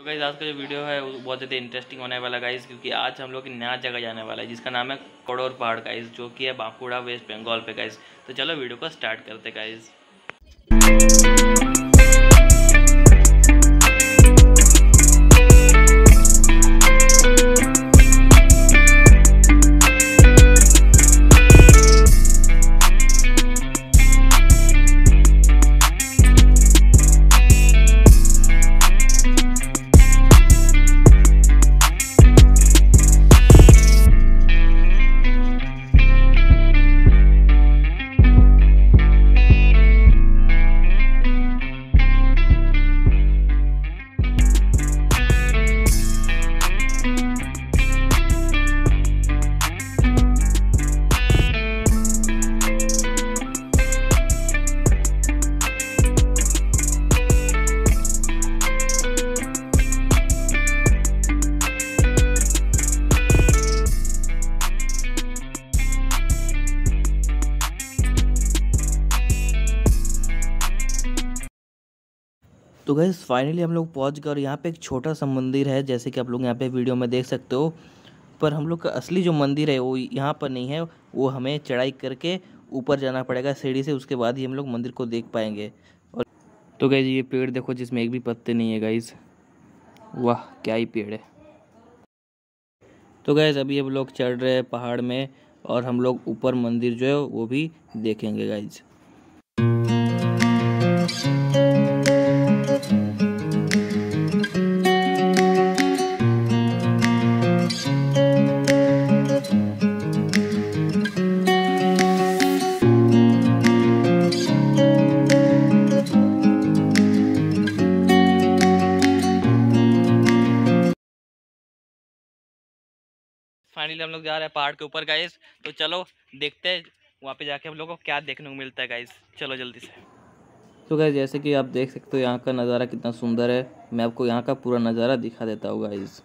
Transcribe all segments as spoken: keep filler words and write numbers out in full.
Guys आज का जो वीडियो है वो बहुत ज़्यादा इंटरेस्टिंग होने वाला गाइस, क्योंकि आज हम लोग नया जगह जाने वाला है जिसका नाम है कड़ोर पहाड़ गाइस, जो कि है बांकुड़ा वेस्ट बंगाल पे गाइस। तो चलो वीडियो को स्टार्ट करते गाइस। तो गाइस फाइनली हम लोग पहुंच गए और यहाँ पे एक छोटा सा मंदिर है, जैसे कि आप लोग यहाँ पे वीडियो में देख सकते हो। पर हम लोग का असली जो मंदिर है वो यहाँ पर नहीं है, वो हमें चढ़ाई करके ऊपर जाना पड़ेगा सीढ़ी से, उसके बाद ही हम लोग मंदिर को देख पाएंगे। और तो गाइस ये पेड़ देखो जिसमें एक भी पत्ते नहीं है गाइस, वाह क्या ही पेड़ है। तो गाइस अभी हम लोग चढ़ रहे हैं पहाड़ में और हम लोग ऊपर मंदिर जो है वो भी देखेंगे गाइस। फाइनली हम लोग जा रहे हैं पहाड़ के ऊपर गाइस, तो चलो देखते हैं वहाँ पे जाके हम लोग को क्या देखने को मिलता है गाइस। चलो जल्दी से। तो गाइस जैसे कि आप देख सकते हो यहाँ का नज़ारा कितना सुंदर है, मैं आपको यहाँ का पूरा नज़ारा दिखा देता हूँ गाइस।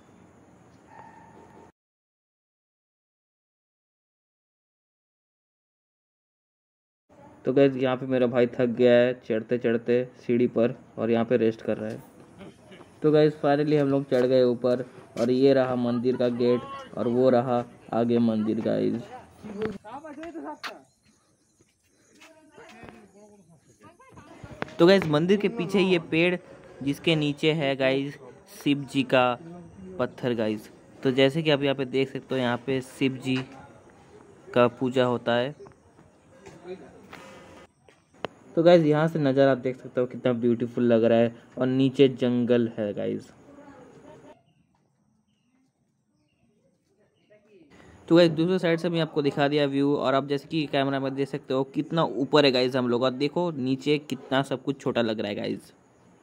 तो गाइस यहाँ पे मेरा भाई थक गया है चढ़ते चढ़ते सीढ़ी पर और यहाँ पे रेस्ट कर रहा है। तो गाइस फाइनली हम लोग चढ़ गए ऊपर और ये रहा मंदिर का गेट और वो रहा आगे मंदिर गाइस। तो गाइस मंदिर के पीछे ये पेड़ जिसके नीचे है गाइस शिव जी का पत्थर गाइस। तो जैसे कि आप यहाँ पे देख सकते हो यहाँ पे शिव जी का पूजा होता है। तो गाइस यहाँ से नज़ारा आप देख सकते हो कितना ब्यूटीफुल लग रहा है और नीचे जंगल है गाइस। तो गाइस दूसरे साइड से भी आपको दिखा दिया व्यू, और आप जैसे कि कैमरा में देख सकते हो कितना ऊपर है गाइस हम लोग, और देखो नीचे कितना सब कुछ छोटा लग रहा है गाइस।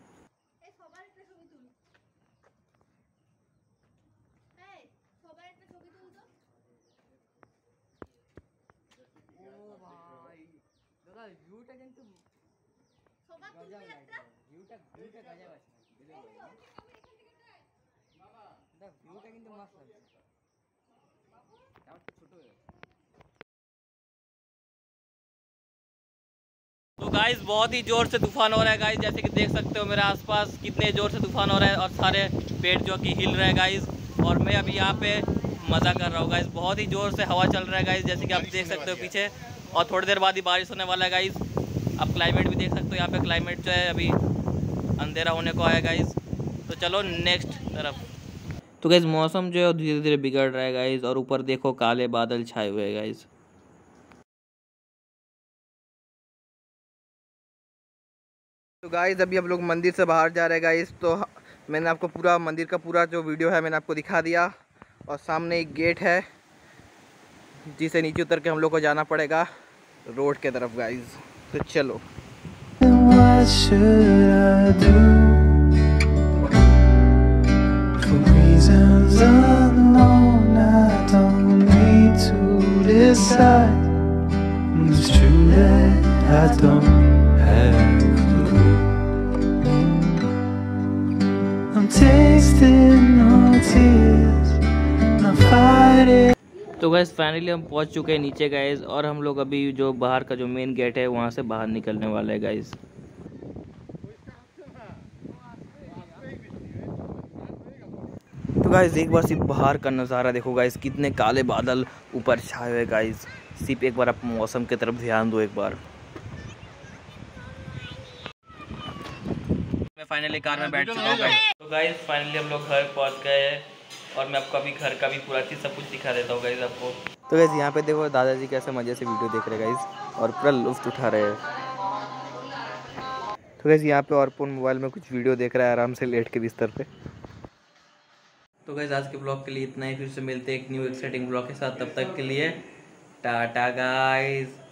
तो गाइस बहुत ही जोर से तूफान हो रहा है गाइस, जैसे कि देख सकते हो मेरे आसपास कितने जोर से तूफान हो रहा है और सारे पेड़ जो कि हिल रहे हैं गाइस, और मैं अभी यहाँ पे मज़ा कर रहा हूँ गाइस। बहुत ही जोर से हवा चल रहा है गाइस, जैसे कि आप देख सकते हो पीछे, और थोड़ी देर बाद ही बारिश होने वाला है गाइस। आप क्लाइमेट भी देख सकते हो, यहाँ पे क्लाइमेट जो है अभी अंधेरा होने को आया गाइस। तो चलो नेक्स्ट तरफ। तो गाइस मौसम जो है धीरे धीरे बिगड़ रहा है गाइस, और ऊपर देखो काले बादल छाए हुए हैं गाइस। तो गाइस अभी हम लोग मंदिर से बाहर जा रहे हैं गाइस। तो मैंने आपको पूरा मंदिर का पूरा जो वीडियो है मैंने आपको दिखा दिया, और सामने एक गेट है जिसे नीचे उतर के हम लोग को जाना पड़ेगा रोड के तरफ गाइस। तो चलो। तो गैस फाइनली हम पहुंच चुके हैं नीचे गाइस, और हम लोग अभी जो बाहर का जो मेन गेट है वहां से बाहर निकलने वाले हैं गाइस। तो गाइस एक बार सिर्फ बाहर का नज़ारा देखो गाइस, कितने काले बादल ऊपर छाए हुए गाइस। सिर्फ एक बार आप मौसम की तरफ ध्यान दो एक बार। मैं फाइनली कार में बैठ चुका हूँ गाइस। तो गाइस फाइनली हम लोग घर पहुँच गए हैं और मैं आपको अभी घर का भी पूरा चीज़ सब कुछ दिखा देता हूँ गाइस आपको। तो गाइस यहाँ पे देखो दादाजी कैसे मज़े से वीडियो देख रहे हैं गाइस और पूरा लुफ्त उठा रहे हैं। तो गाइस यहाँ पे और फोन मोबाइल में कुछ वीडियो देख रहा है आराम से लेट के बिस्तर पे। तो गाइस आज के ब्लॉग के लिए इतना ही, फिर से मिलते हैं एक न्यू एक्साइटिंग ब्लॉग के साथ। तब तक के लिए टाटा गाइस।